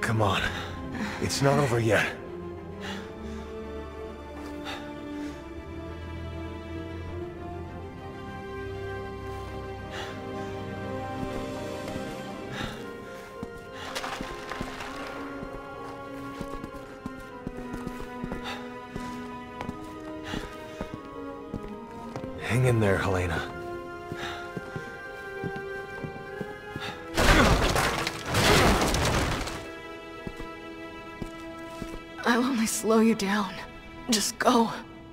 Come on. It's not over yet. Hang in there, Helena. I'll only slow you down. Just go.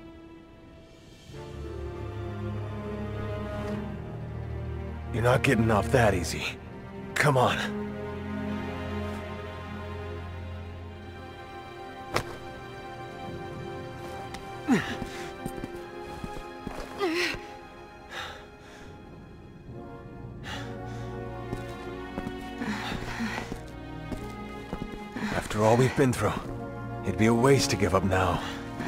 You're not getting off that easy. Come on. After all we've been through, it'd be a waste to give up now.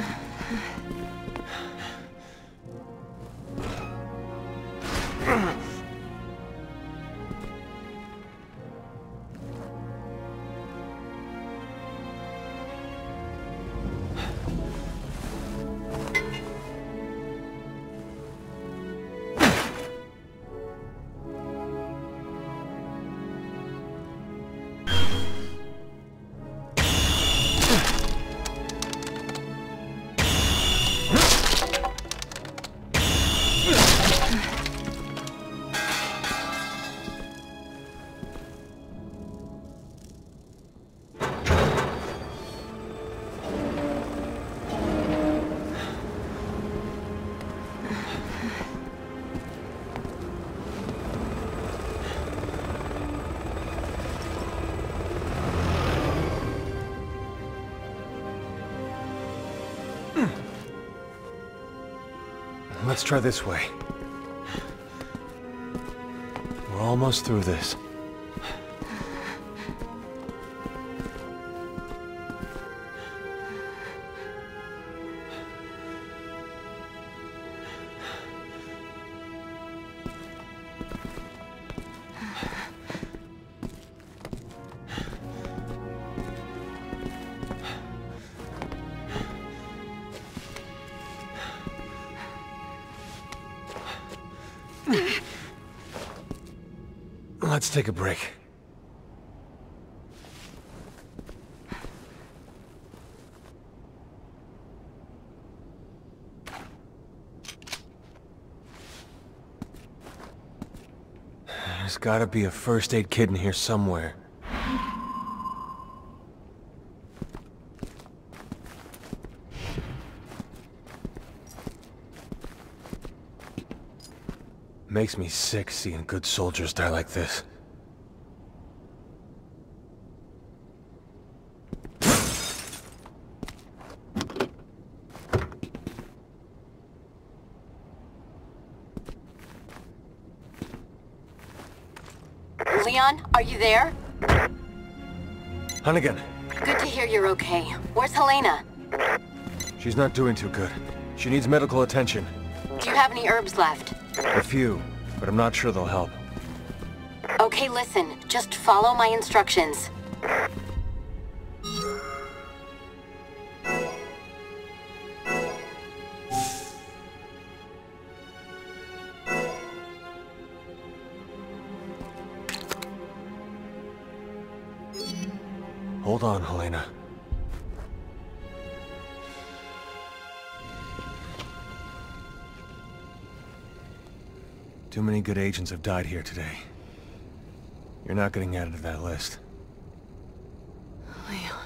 Let's try this way. We're almost through this. Let's take a break. There's gotta be a first aid kit in here somewhere. Makes me sick seeing good soldiers die like this. Leon, are you there? Hunnigan, Good to hear you're okay. Where's Helena? she's not doing too good. She needs medical attention. Do you have any herbs left? A few, but I'm not sure they'll help. Okay, listen. Just follow my instructions. Hold on, Helena. Too many good agents have died here today. You're not getting added to that list. Leon.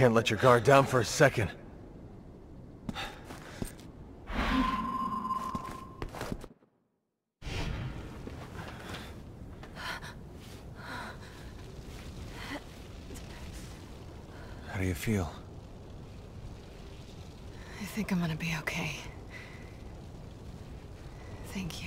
can't let your guard down for a second. How do you feel? I think I'm gonna be okay. Thank you.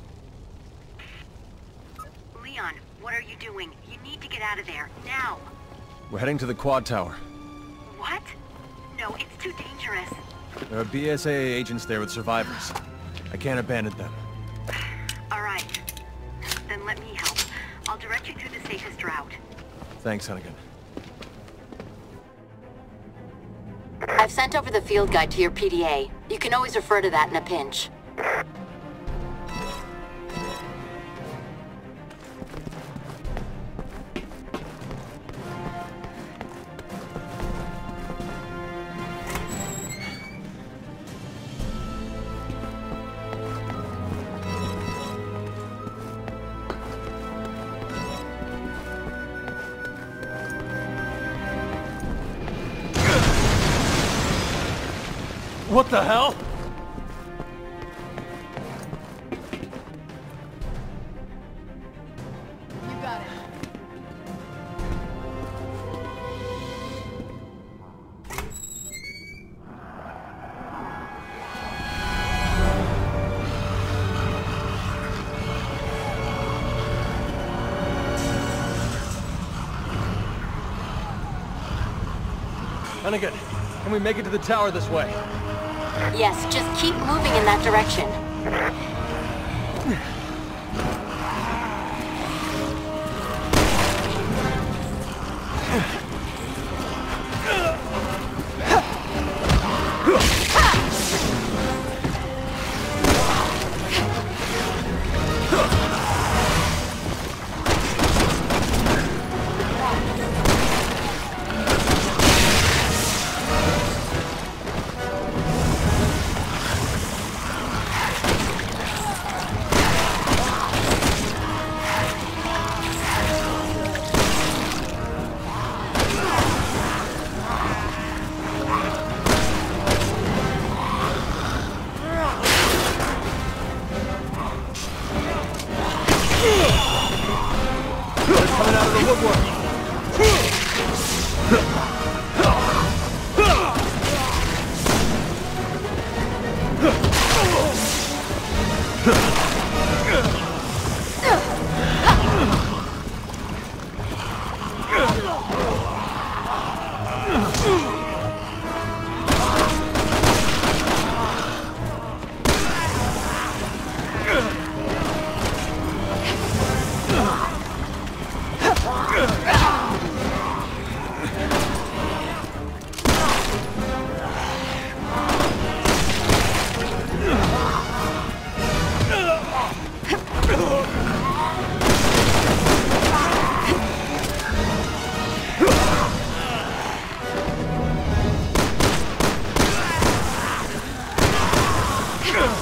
Leon, what are you doing? You need to get out of there, now! We're heading to the quad tower. What? No, it's too dangerous. There are BSAA agents there with survivors. I can't abandon them. Alright. Then let me help. I'll direct you through the safest route. Thanks, Hunnigan. I've sent over the field guide to your PDA. You can always refer to that in a pinch. What the hell? You got it. Hunnigan, can we make it to the tower this way? Yes, just keep moving in that direction. Coming out of the woodwork. Ugh!